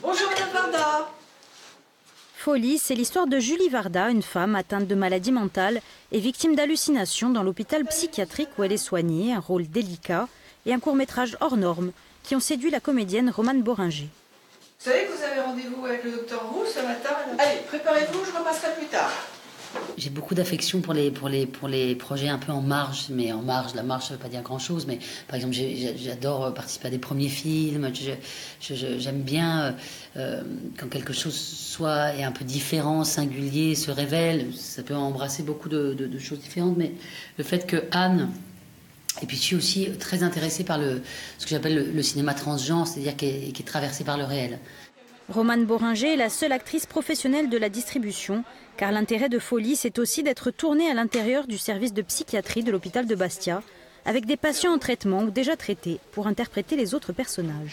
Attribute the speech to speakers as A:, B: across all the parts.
A: Bonjour Madame Varda.
B: Folie, c'est l'histoire de Julie Varda, une femme atteinte de maladie mentale et victime d'hallucinations dans l'hôpital psychiatrique où elle est soignée, un rôle délicat et un court-métrage hors norme qui ont séduit la comédienne Romane Boringer.
A: Vous savez que vous avez rendez-vous avec le docteur Roux ce matin? Allez, préparez-vous, je repasserai plus tard.
C: J'ai beaucoup d'affection pour les projets un peu en marge, mais en marge, la marge ça veut pas dire grand-chose, mais par exemple j'adore participer à des premiers films, j'aime bien quand quelque chose soit est un peu différent, singulier, se révèle, ça peut embrasser beaucoup de choses différentes, mais le fait que Anne, et puis je suis aussi très intéressée par ce que j'appelle le cinéma transgenre, c'est-à-dire qui est traversé par le réel.
B: Romane Boringer est la seule actrice professionnelle de la distribution, car l'intérêt de Folie, c'est aussi d'être tournée à l'intérieur du service de psychiatrie de l'hôpital de Bastia, avec des patients en traitement ou déjà traités, pour interpréter les autres personnages.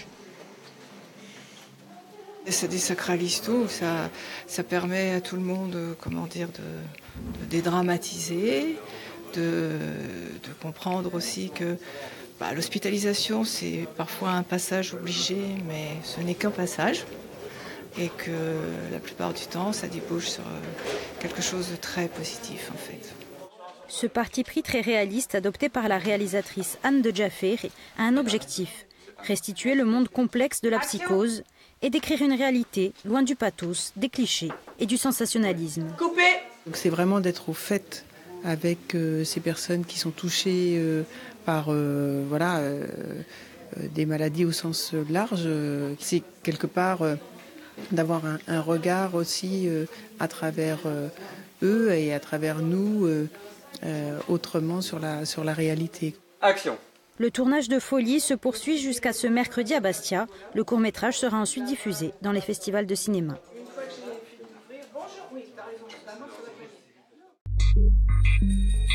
A: Ça désacralise tout, ça permet à tout le monde, de dédramatiser, de comprendre aussi que l'hospitalisation, c'est parfois un passage obligé, mais ce n'est qu'un passage. Et que la plupart du temps, ça débouche sur quelque chose de très positif en fait.
B: Ce parti pris très réaliste adopté par la réalisatrice Anne de Jaffer a un objectif, restituer le monde complexe de la psychose et décrire une réalité loin du pathos, des clichés et du sensationnalisme.
A: Coupé.
D: Donc c'est vraiment d'être au fait avec ces personnes qui sont touchées par des maladies au sens large. C'est quelque part d'avoir un regard aussi à travers eux et à travers nous autrement sur la réalité.
E: Action.
B: Le tournage de Folie se poursuit jusqu'à ce mercredi à Bastia. Le court-métrage sera ensuite diffusé dans les festivals de cinéma.
A: Bonjour, oui, t'as raison.